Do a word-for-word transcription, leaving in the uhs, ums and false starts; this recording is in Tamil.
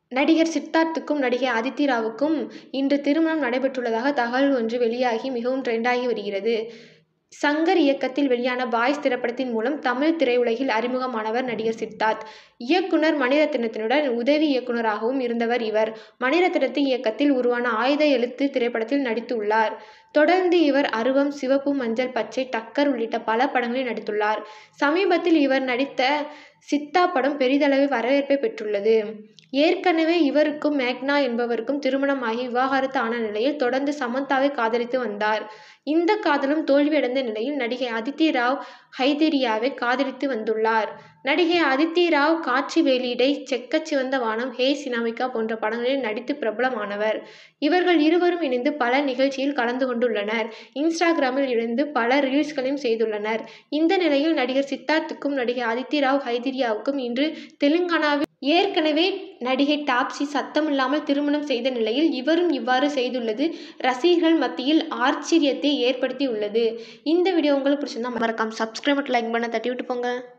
நடிகர் சித்தார்த்துக்கும் நடிகை அதித்தி ராவுக்கும் இன்று திருமணம் நடைபெற்றுள்ளதாக தகவல் ஒன்று வெளியாகி மிகவும் ட்ரெண்டாகி வருகிறது. சங்கர் இயக்கத்தில் வெளியான பாய்ஸ் திரைப்படத்தின் மூலம் தமிழ் திரையுலகில் அறிமுகமானவர் நடிகர் சித்தார்த். இயக்குனர் மணிரத்னத்தினுடன் உதவி இயக்குனராகவும் இருந்தவர் இவர். மணிரத்னத்தின் இயக்கத்தில் உருவான ஆயுத எழுத்து திரைப்படத்தில் நடித்துள்ளார். தொடர்ந்து இவர் அருவம், சிவப்பு, மஞ்சள் பச்சை, டக்கர் உள்ளிட்ட பல படங்களில் நடித்துள்ளார். சமீபத்தில் இவர் நடித்த சித்தா படம் பெரிதளவு வரவேற்பை பெற்றுள்ளது. ஏற்கனவே இவருக்கும் மேக்னா என்பவருக்கும் திருமணமாகி விவாகரத்து ஆன நிலையில் தொடர்ந்து சமந்தாவை காதலித்து வந்தார். இந்த காதலும் தோல்வியடைந்த நிலையில் நடிகை அதித்தி ராவ் ஹைதரியாவை காதலித்து வந்துள்ளார். நடிகை அதித்தி ராவ் காட்சி வெளியீடை, செக்கச்சிவந்த வானம், ஹே சினாமிகா போன்ற படங்களில் நடித்து பிரபலமானவர். இவர்கள் இருவரும் இணைந்து பல நிகழ்ச்சியில் கலந்து கொண்டுள்ளனர். இன்ஸ்டாகிராமில் இணைந்து பல ரீல்ஸ்களையும் செய்துள்ளனர். இந்த நிலையில் நடிகர் சித்தார்த்துக்கும் நடிகை அதித்தி ராவ் ஹைதரியாவுக்கும் இன்று தெலுங்கானாவில் ஏற்கனவே நடிகை டாப்சி சத்தமில்லாமல் திருமணம் செய்த நிலையில் இவரும் இவ்வாறு செய்துள்ளது ரசிகர்கள் மத்தியில் ஆச்சரியத்தை ஏற்படுத்தி உள்ளது. இந்த வீடியோ உங்களுக்கு பிடிச்சிருந்தா மறக்காம சப்ஸ்கிரைப் மற்றும் லைக் பண்ண தட்டி விட்டு போங்க.